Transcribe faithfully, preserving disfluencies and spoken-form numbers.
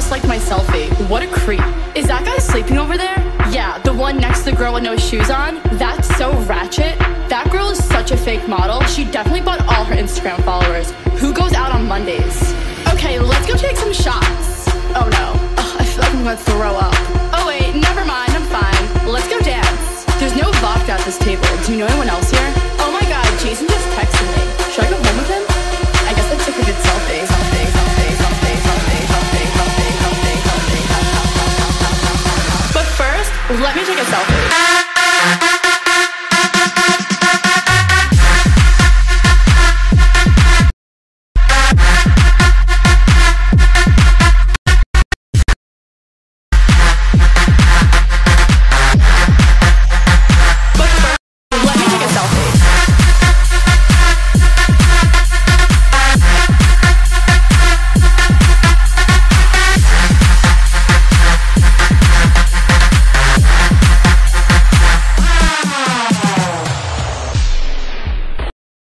just liked my selfie. What a creep. Is that guy sleeping over there? Yeah, the one next to the girl with no shoes on? That's so ratchet. That girl is such a fake model. She definitely bought all her Instagram followers. Who goes